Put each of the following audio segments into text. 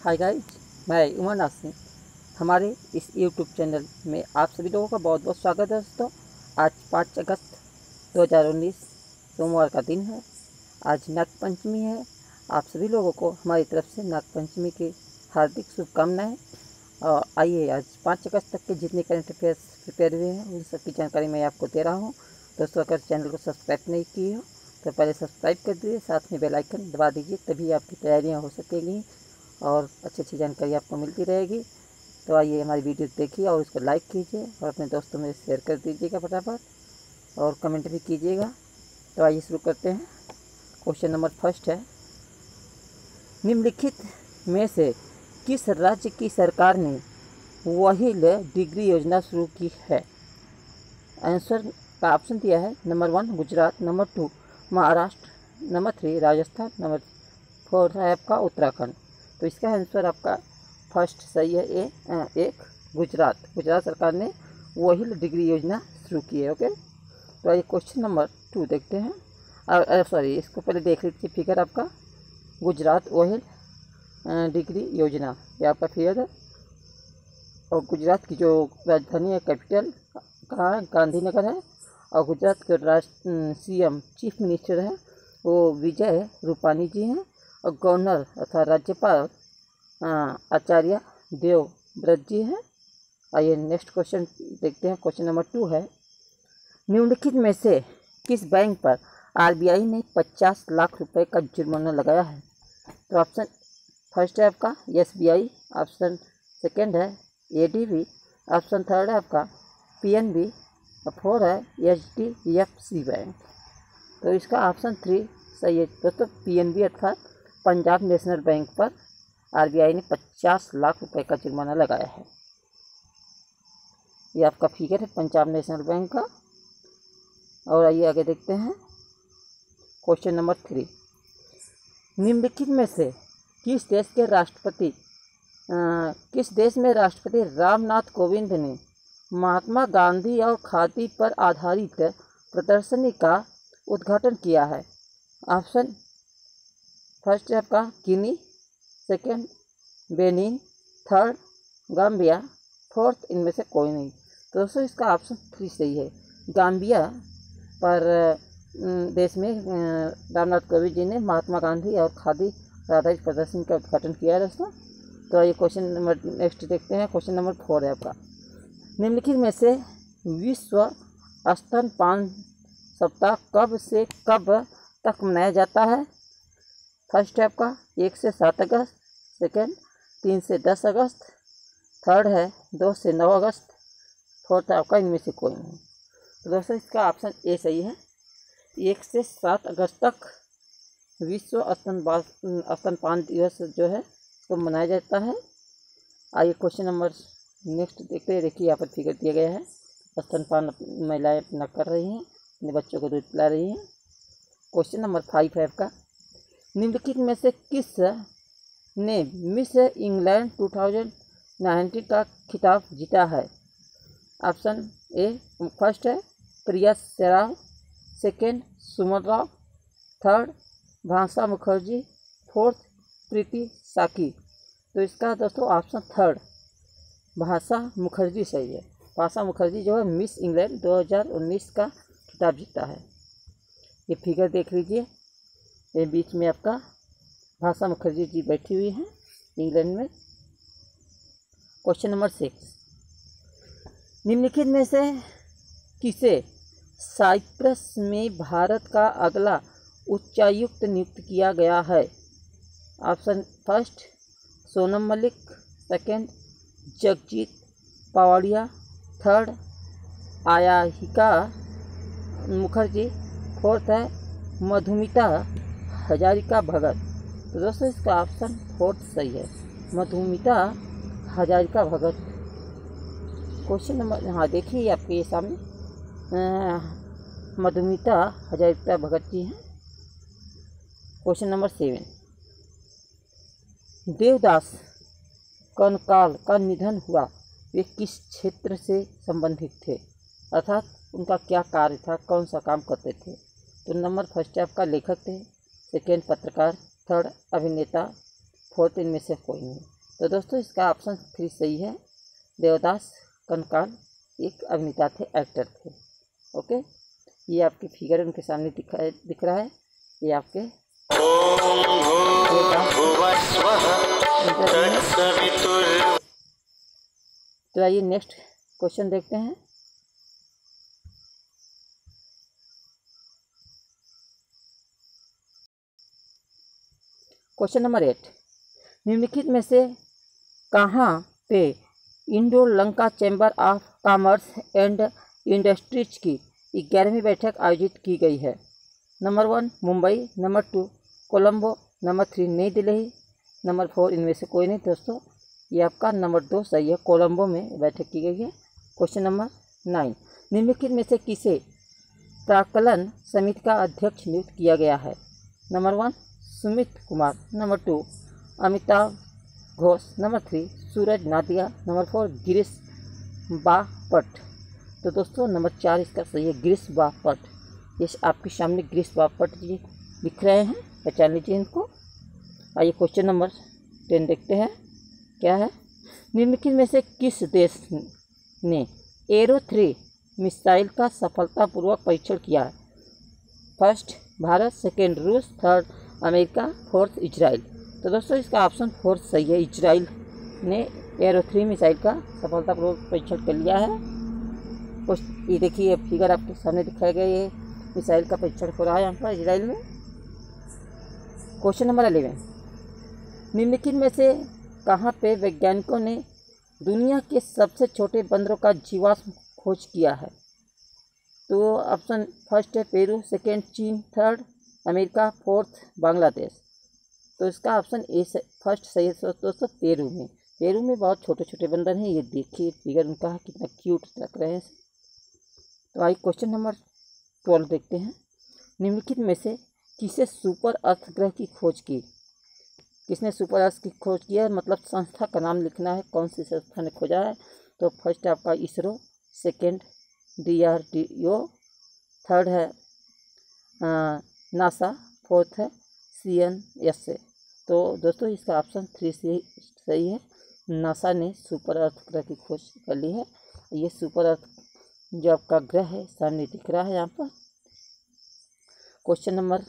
Hi guys, मैं उमर नासिर। हमारे इस यूट्यूब चैनल में आप सभी लोगों का बहुत बहुत स्वागत है। दोस्तों, आज 5 अगस्त 2019 सोमवार का दिन है। आज नागपंचमी है। आप सभी लोगों को हमारी तरफ से नागपंचमी की हार्दिक शुभकामनाएं। और आइए, आज 5 अगस्त तक के जितने करंट अफेयर्स प्रिपेयर हुए हैं उन सब की जानकारी मैं आपको दे रहा हूँ। दोस्तों, अगर चैनल को सब्सक्राइब नहीं किए हो तो पहले सब्सक्राइब कर दीजिए, साथ में बेल आइकन दबा दीजिए, तभी आपकी तैयारियाँ हो सकेंगी और अच्छी जानकारी आपको मिलती रहेगी। तो आइए, हमारी वीडियो देखिए और उसको लाइक कीजिए और अपने दोस्तों में शेयर कर दीजिएगा फटाफट, और कमेंट भी कीजिएगा। तो आइए शुरू करते हैं। क्वेश्चन नंबर फर्स्ट है, निम्नलिखित में से किस राज्य की सरकार ने व्हील डिग्री योजना शुरू की है? आंसर का ऑप्शन दिया है, number 1 Gujarat, number 2 Maharashtra, number 3 Rajasthan, number 4 है आपका उत्तराखंड। तो इसका आंसर आपका फर्स्ट सही है, एक गुजरात सरकार ने व्हील डिग्री योजना शुरू की है। ओके, तो आइए क्वेश्चन नंबर 2 देखते हैं। सॉरी, इसको पहले देख लीजिए फिगर आपका, गुजरात व्हील डिग्री योजना, ये आपका फिगर है। और गुजरात की जो राजधानी है, कैपिटल कहाँ है? गांधीनगर है। और गुजरात के CM चीफ मिनिस्टर है वो विजय रूपानी जी हैं। और गवर्नर अर्थात राज्यपाल आचार्य देवव्रत जी हैं। आइए नेक्स्ट क्वेश्चन देखते हैं। क्वेश्चन नंबर 2 है, निम्नलिखित में से किस बैंक पर RBI ने 50 लाख रुपए का जुर्माना लगाया है? तो ऑप्शन फर्स्ट है आपका SBI, ऑप्शन सेकेंड है ADB, ऑप्शन थर्ड है आपका PNB और 4 है HDFC बैंक। तो इसका ऑप्शन 3 सही है दोस्तों। PNB अर्थात पंजाब नेशनल बैंक पर RBI ने 50 लाख रुपए का जुर्माना लगाया है। ये आपका फिगर है पंजाब नेशनल बैंक का। और आइए आगे देखते हैं। क्वेश्चन नंबर 3, निम्नलिखित में से किस देश में राष्ट्रपति रामनाथ कोविंद ने महात्मा गांधी और खादी पर आधारित प्रदर्शनी का उद्घाटन किया है? ऑप्शन फर्स्ट है आपका Guinea, second Benin, third Gambia, fourth इनमें से कोई नहीं। तो दोस्तों, इसका ऑप्शन 3 सही है। गाम्बिया पर देश में रामनाथ कोविंद जी ने महात्मा गांधी और खादी पर आधारित प्रदर्शनी का उद्घाटन किया है दोस्तों। तो ये क्वेश्चन नंबर नेक्स्ट देखते हैं। क्वेश्चन नंबर 4 है आपका, निम्नलिखित में से विश्व स्तनपान सप्ताह कब से कब तक मनाया जाता है? फर्स्ट है आपका 1 से 7 अगस्त, सेकेंड 3 से 10 अगस्त, थर्ड है 2 से 9 अगस्त, फोर्थ है आपका इनमें से कोई नहीं। तो दोस्तों, इसका ऑप्शन ए सही है। 1 से 7 अगस्त तक विश्व स्तनपान दिवस जो है उसको मनाया जाता है। आइए क्वेश्चन नंबर नेक्स्ट देखते हैं। देखिए यहाँ पर फिगर दिया गया है, स्तनपान महिलाएं अपना कर रही हैं, अपने बच्चों को दूध पिला रही हैं। क्वेश्चन नंबर 5 है आपका, निम्नलिखित में से किस ने मिस इंग्लैंड 2019 का खिताब जीता है? ऑप्शन ए फर्स्ट है प्रिया सेराव, सेकेंड सुमन राव, थर्ड भाषा मुखर्जी, फोर्थ प्रीति साकी। तो इसका दोस्तों ऑप्शन थर्ड भाषा मुखर्जी सही है। भाषा मुखर्जी जो है मिस इंग्लैंड 2019 का खिताब जीता है। ये फिगर देख लीजिए, ये बीच में आपका भाषा मुखर्जी जी बैठी हुई हैं इंग्लैंड में। क्वेश्चन नंबर 6, निम्नलिखित में से किसे साइप्रस में भारत का अगला उच्चायुक्त नियुक्त किया गया है? Option first Sonam Malik, second Jagjit Pawadia, third Ayahika Mukherjee, fourth है मधुमिता हजारिका भगत। तो दोस्तों, इसका ऑप्शन फोर्थ सही है, मधुमिता हजारिका भगत। क्वेश्चन नंबर, हाँ देखिए आपके ये सामने मधुमिता हजारिका भगत जी हैं। क्वेश्चन नंबर 7, देवदास कनकाल का निधन हुआ, वे किस क्षेत्र से संबंधित थे? अर्थात उनका क्या कार्य था, कौन सा काम करते थे? तो नंबर फर्स्ट है आपका लेखक थे, सेकेंड पत्रकार, थर्ड अभिनेता, फोर्थ इनमें से कोई नहीं। तो दोस्तों इसका ऑप्शन 3 सही है। देवदास कनकाल एक अभिनेता थे, एक्टर थे। ओके, ये आपके फिगर उनके सामने दिख रहा है। ये आपके तो आइए नेक्स्ट क्वेश्चन देखते हैं। क्वेश्चन नंबर 8, निम्नलिखित में से कहाँ पे Indo Lanka chamber of commerce and industries की 11वीं बैठक आयोजित की गई है? Number 1 Mumbai, number 2 Colombo, number 3 Nai Delhi, number 4 इनमें से कोई नहीं। दोस्तों ये आपका नंबर 2 सही है, कोलंबो में बैठक की गई है। क्वेश्चन नंबर 9, निम्नलिखित में से किसे प्राक्कलन समिति का अध्यक्ष नियुक्त किया गया है? Number 1 Sumit Kumar, number 2 Amitabh Ghosh, number 3 Suraj Nadia, number 4 Girish Bapat. तो दोस्तों नंबर 4 इसका सही है, गिरीश बापट। ये आपके सामने गिरीश बापट जी लिख रहे हैं, पहचान लीजिए इनको। आइए क्वेश्चन नंबर 10 देखते हैं क्या है। निम्नलिखित में से किस देश ने एरो 3 मिसाइल का सफलतापूर्वक परीक्षण किया है? फर्स्ट भारत, सेकेंड रूस, थर्ड अमेरिका, फोर्थ इजराइल। तो दोस्तों इसका ऑप्शन 4 सही है, इजराइल ने एरो 3 मिसाइल का सफलतापूर्वक परीक्षण कर लिया है। ये देखिए फिगर आपके सामने दिखाया गया, ये मिसाइल का परीक्षण हो रहा है यहाँ पर इजराइल में। क्वेश्चन नंबर 11, निम्नलिखित में से कहाँ पे वैज्ञानिकों ने दुनिया के सबसे छोटे बंदरों का जीवाश्म खोज किया है? तो ऑप्शन फर्स्ट है पेरू, सेकेंड चीन, थर्ड अमेरिका, फोर्थ बांग्लादेश। तो इसका ऑप्शन ए फर्स्ट सही है दोस्तों, पेरू में। पेरू में बहुत छोटे छोटे बंदर हैं, ये देखिए फिगर उनका है, कितना क्यूट लग रहे हैं। तो आइए क्वेश्चन नंबर 12 देखते हैं। निम्नलिखित में से किसे सुपर अर्थ ग्रह की खोज की? किसने सुपर अर्थ की खोज की है, मतलब संस्था का नाम लिखना है, कौन सी संस्था ने खोजा है। तो फर्स्ट है आपका इसरो, सेकेंड DRDO, थर्ड है नासा, फोर्थ है CNSA। तो दोस्तों इसका ऑप्शन 3 सही है, नासा ने सुपर अर्थ ग्रह की खोज कर ली है। ये सुपर अर्थ जो आपका ग्रह है सामने दिख रहा है यहाँ पर। क्वेश्चन नंबर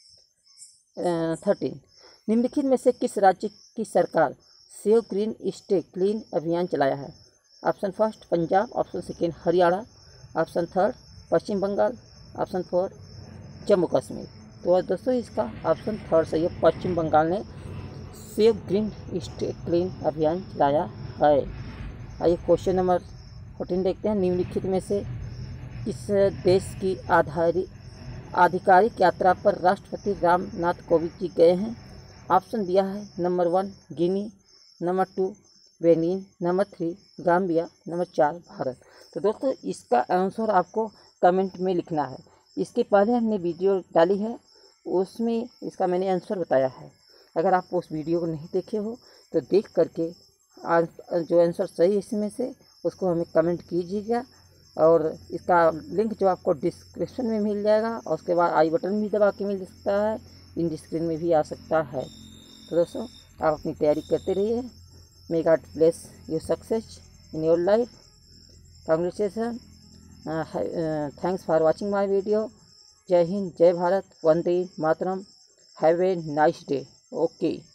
13, निम्नलिखित में से किस राज्य की सरकार सेव ग्रीन स्टे क्लीन अभियान चलाया है? Option first Punjab, option second Haryana, option third Paschim Bangal, option 4 Jammu Kashmir. तो दोस्तों इसका ऑप्शन 3 सही है, पश्चिम बंगाल ने सेव ग्रीन स्टे क्लीन अभियान चलाया है। आइए क्वेश्चन नंबर 14 देखते हैं। निम्नलिखित में से किस देश की आधिकारिक यात्रा पर राष्ट्रपति रामनाथ कोविंद जी गए हैं? ऑप्शन दिया है number 1 Guinea, number 2 Benin, number 3 Gambia, number 4 Bharat. तो दोस्तों इसका आंसर आपको कमेंट में लिखना है। इसके पहले हमने वीडियो डाली है, उसमें इसका मैंने आंसर बताया है। अगर आप उस वीडियो को नहीं देखे हो तो देख करके जो आंसर सही इसमें से उसको हमें कमेंट कीजिएगा, और इसका लिंक जो आपको डिस्क्रिप्शन में मिल जाएगा, और उसके बाद आई बटन भी दबा के मिल सकता है, इन स्क्रीन में भी आ सकता है। तो दोस्तों आप अपनी तैयारी करते रहिए। May God bless you success in your life. Congratulation, thanks for watching my video. जय हिंद, जय Bharat, Vande Mataram, have a nice day. Okay.